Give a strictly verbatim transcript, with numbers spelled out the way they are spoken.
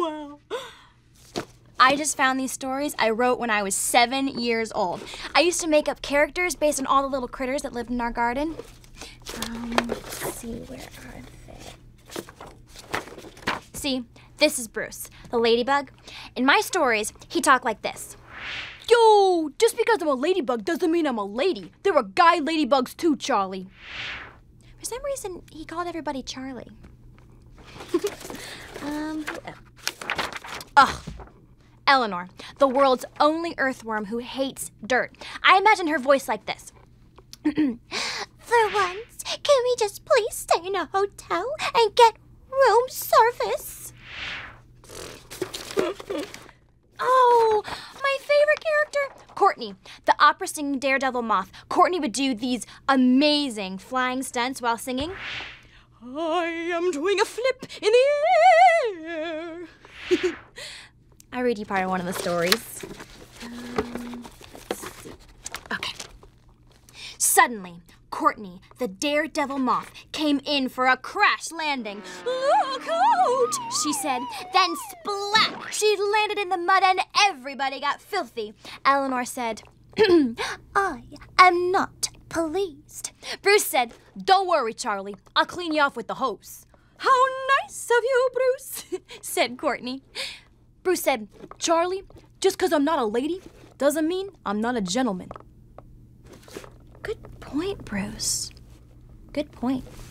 Wow. I just found these stories I wrote when I was seven years old. I used to make up characters based on all the little critters that lived in our garden. Um, let's see, where are they? See, this is Bruce, the ladybug. In my stories, he talked like this. Yo, just because I'm a ladybug doesn't mean I'm a lady. There are guy ladybugs too, Charlie. For some reason, he called everybody Charlie. um, who else? Ugh. Eleanor, the world's only earthworm who hates dirt. I imagine her voice like this. For once, can we just please stay in a hotel and get room service? Oh, my favorite character, Courtney, the opera singing daredevil moth. Courtney would do these amazing flying stunts while singing. I am doing a flip in the air. I'll read you part of one of the stories. Um, let's see. Okay. Suddenly, Courtney, the daredevil moth, came in for a crash landing. Look out, she said. Then splat, she landed in the mud and everybody got filthy. Eleanor said, I am not pleased. Bruce said, don't worry, Charlie. I'll clean you off with the hose. How nice of you, Bruce, said Courtney. Bruce said, Charlie, just because I'm not a lady doesn't mean I'm not a gentleman. Good point, Bruce. Good point.